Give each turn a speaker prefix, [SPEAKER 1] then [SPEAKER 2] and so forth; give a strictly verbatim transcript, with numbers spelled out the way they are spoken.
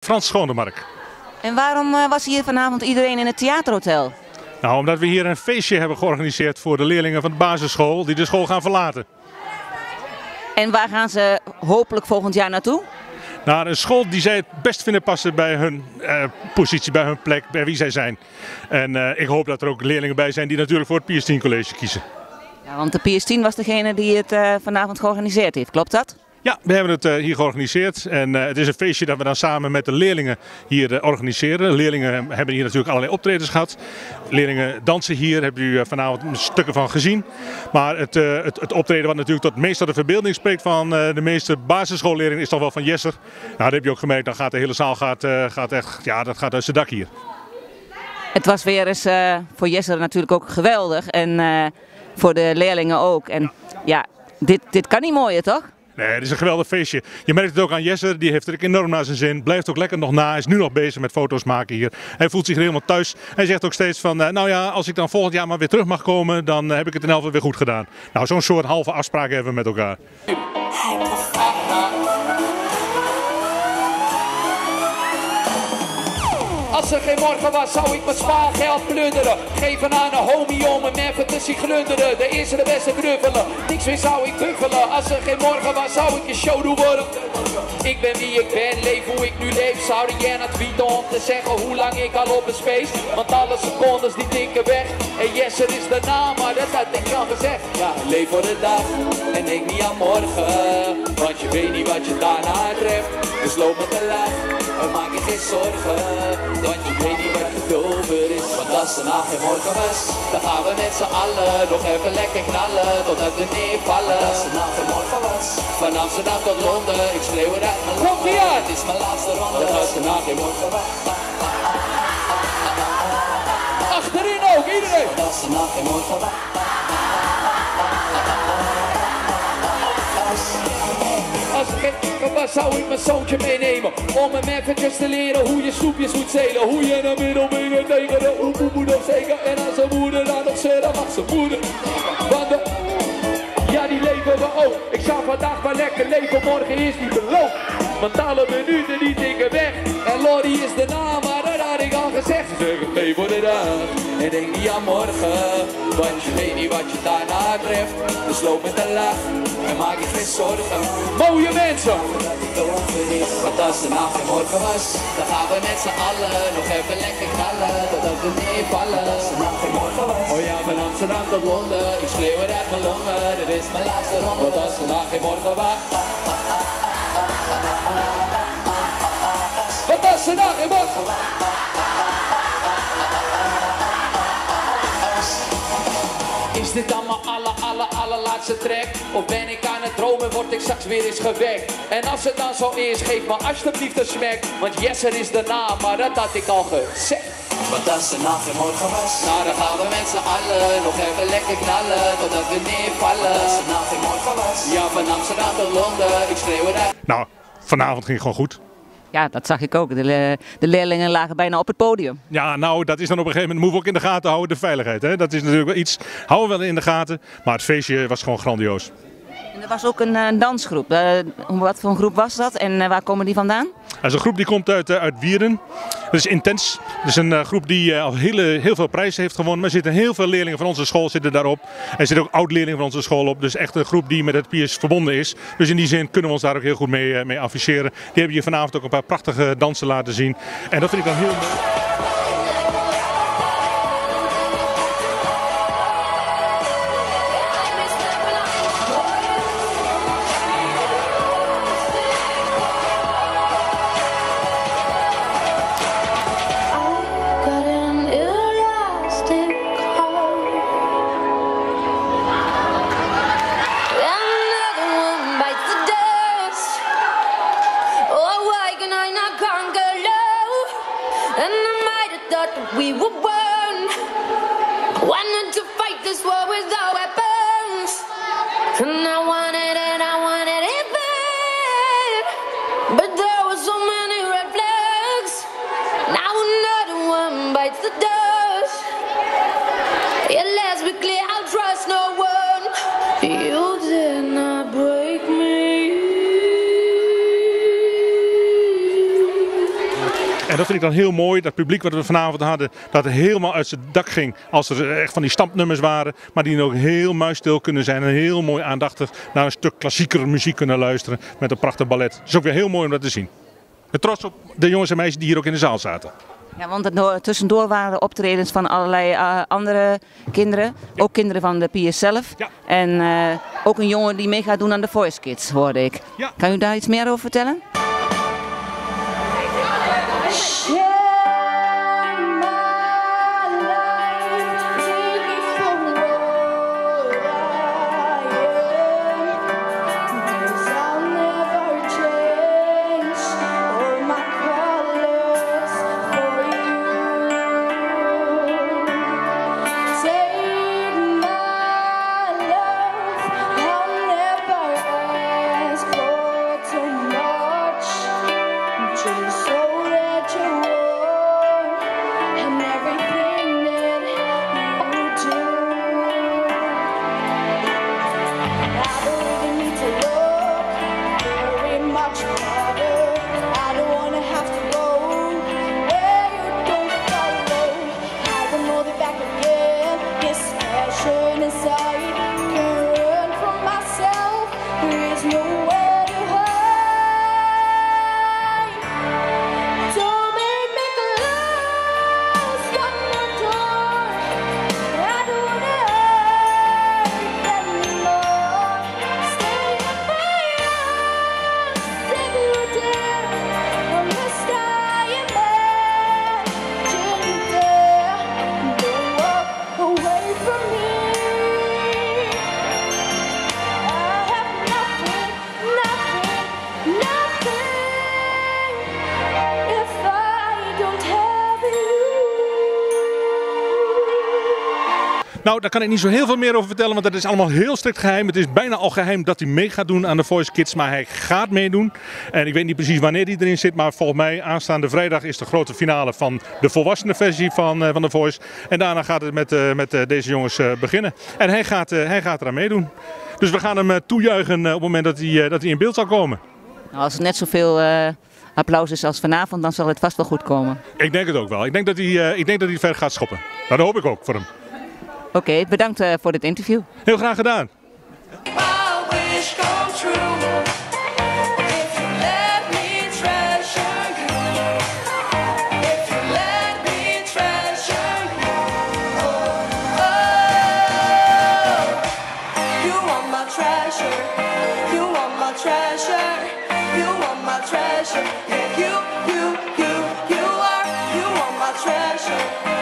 [SPEAKER 1] Frans Schoondermark.
[SPEAKER 2] En waarom uh, was hier vanavond iedereen in het theaterhotel?
[SPEAKER 1] Nou, omdat we hier een feestje hebben georganiseerd voor de leerlingen van de basisschool die de school gaan verlaten.
[SPEAKER 2] En waar gaan ze hopelijk volgend jaar naartoe?
[SPEAKER 1] Naar een school die zij het best vinden passen bij hun uh, positie, bij hun plek, bij wie zij zijn. En uh, ik hoop dat er ook leerlingen bij zijn die natuurlijk voor het Pius tien College kiezen.
[SPEAKER 2] Ja, want de Pius tien was degene die het uh, vanavond georganiseerd heeft, klopt dat?
[SPEAKER 1] Ja, we hebben het uh, hier georganiseerd en uh, het is een feestje dat we dan samen met de leerlingen hier uh, organiseren. De leerlingen hebben hier natuurlijk allerlei optredens gehad. Leerlingen dansen hier, hebben u uh, vanavond stukken van gezien. Maar het, uh, het, het optreden wat natuurlijk tot meest tot de verbeelding spreekt van uh, de meeste basisschoolleerlingen is toch wel van Jesser. Nou, dat heb je ook gemerkt, dan gaat de hele zaal gaat, uh, gaat echt, ja, dat gaat uit zijn dak hier.
[SPEAKER 2] Het was weer eens uh, voor Jesser natuurlijk ook geweldig en uh, voor de leerlingen ook. En ja, dit, dit kan niet mooier, toch?
[SPEAKER 1] Nee, het is een geweldig feestje. Je merkt het ook aan Jesser, die heeft er enorm naar zijn zin. Blijft ook lekker nog na, hij is nu nog bezig met foto's maken hier. Hij voelt zich helemaal thuis. Hij zegt ook steeds van, nou ja, als ik dan volgend jaar maar weer terug mag komen, dan heb ik het in elk geval weer goed gedaan. Nou, zo'n soort halve afspraak hebben we met elkaar.
[SPEAKER 3] Als er geen morgen was, zou ik mijn spaargeld plunderen. Geven aan een homie om hem even te zien glunderen. De eerste de beste knuffelen, niks meer zou ik buffelen. Als er geen morgen was, zou ik een show doen worden. Ik ben wie ik ben, leef hoe ik nu leef. Zou jij naar tweeten om te zeggen hoe lang ik al op een space. Want alle secondes die tikken weg. En Jesser is de naam, maar dat had ik al gezegd. Ja, leef voor de dag en denk niet aan morgen. Want je weet niet wat je daarna treft. Dus loop met de lach en maak je geen zorgen. Want je weet niet wat het over is. Want als er na geen morgen was, dan gaan we met z'n allen nog even lekker knallen totdat we neervallen. Als er na geen morgen was, van Amsterdam tot Londen, ik schreeuw het uit mijn longen. Het is mijn laatste ronde. Als er na geen morgen was. Achterin ook, iedereen. Als er na geen morgen was. Als ik geen was, zou ik mijn zoontje meenemen. Om hem eventjes te leren hoe je snoepjes moet zelen. Hoe je naar middelbenen tegen de oepoe moet opsteken. En als zijn moeder dan nog zegt, dan mag zijn moeder. Want de... ja, die leven we ook. Ik zou vandaag maar lekker leven, morgen is niet beloofd. Want alle minuten die tikken weg. En Lorry is de naam, maar dat had ik al gezegd. Ze zeggen, geef voor de dag. En denk niet aan morgen. Want je weet niet wat je daarna treft. Dus loop met een lach. En maak je geen zorgen. Mooie mensen. Want als de nacht geen morgen was, dan gaan we met z'n allen nog even lekker knallen. Totdat we neervallen. Als de nacht geen morgen was. Oh ja, van Amsterdam tot Londen. Ik schreeuw het uit mijn longen. Dit is mijn laatste ronde. Want als de nacht geen morgen was. Want als de nacht geen morgen was. Is dit dan mijn aller, aller, allerlaatste track? Of ben ik aan het dromen, word ik straks weer eens gewekt? En als het dan zo is, geef me alsjeblieft een smack. Want Jesser is de naam, maar dat had ik al gezegd. Want als de nacht geen morgen was, nou dan gaan we met z'n allen nog even lekker knallen totdat we neervallen. Als de nacht geen morgen was, ja, van Amsterdam tot Londen, ik schreeuw het uit.
[SPEAKER 1] Nou, vanavond ging het gewoon goed.
[SPEAKER 2] Ja, dat zag ik ook. De, le de leerlingen lagen bijna op het podium.
[SPEAKER 1] Ja, nou, dat is dan op een gegeven moment, moeten we ook in de gaten houden, de veiligheid. Hè? Dat is natuurlijk wel iets, houden we wel in de gaten, maar het feestje was gewoon grandioos.
[SPEAKER 2] En er was ook een uh, dansgroep. Uh, wat voor een groep was dat en uh, waar komen die vandaan?
[SPEAKER 1] Dat is een groep die komt uit, uh, uit Wierden. Dat is Intens. Dat is een uh, groep die uh, al hele, heel veel prijzen heeft gewonnen. Maar er zitten heel veel leerlingen van onze school zitten daarop. Er zitten ook oud-leerlingen van onze school op. Dus echt een groep die met het Pius verbonden is. Dus in die zin kunnen we ons daar ook heel goed mee, uh, mee afficheren. Die hebben hier vanavond ook een paar prachtige dansen laten zien. En dat vind ik dan heel mooi.
[SPEAKER 4] We were born, wanted to fight this war with our weapons, and I wanted it, I wanted it bad, but there were so many red flags. Now another one bites the dust. Yeah, let's be clear, I'll trust no one. You did not break me.
[SPEAKER 1] En dat vind ik dan heel mooi. Dat publiek wat we vanavond hadden, dat het helemaal uit zijn dak ging. Als er echt van die stampnummers waren. Maar die ook heel muisstil kunnen zijn. En heel mooi aandachtig naar een stuk klassiekere muziek kunnen luisteren. Met een prachtig ballet. Het is ook weer heel mooi om dat te zien. Ik ben trots op de jongens en meisjes die hier ook in de zaal zaten.
[SPEAKER 2] Ja, want het, tussendoor waren optredens van allerlei uh, andere kinderen. Ja. Ook kinderen van de P S zelf. Ja. En uh, ook een jongen die mee gaat doen aan de Voice Kids, hoorde ik. Ja. Kan u daar iets meer over vertellen?
[SPEAKER 1] Nou, daar kan ik niet zo heel veel meer over vertellen, want dat is allemaal heel strikt geheim. Het is bijna al geheim dat hij mee gaat doen aan de Voice Kids, maar hij gaat meedoen. En ik weet niet precies wanneer hij erin zit, maar volgens mij aanstaande vrijdag is de grote finale van de volwassenen versie van, uh, van de Voice. En daarna gaat het met, uh, met uh, deze jongens uh, beginnen. En hij gaat, uh, hij gaat eraan meedoen. Dus we gaan hem uh, toejuichen uh, op het moment dat hij, uh, dat hij in beeld zal komen.
[SPEAKER 2] Nou, als het net zoveel uh, applaus is als vanavond, dan zal het vast wel goed komen.
[SPEAKER 1] Ik denk het ook wel. Ik denk dat hij, uh, ik denk dat hij ver gaat schoppen. Nou, dat hoop ik ook voor hem.
[SPEAKER 2] Oké, okay, bedankt uh, voor dit interview.
[SPEAKER 1] Heel graag gedaan.
[SPEAKER 5] Treasure, yeah, you, you, you, you are, you are my treasure.